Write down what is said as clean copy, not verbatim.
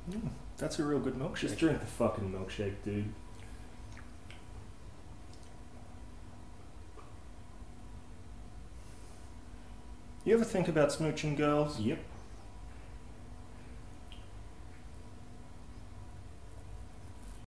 That's a real good milkshake. Just drink the fucking milkshake, dude. You ever think about smooching girls? Yep.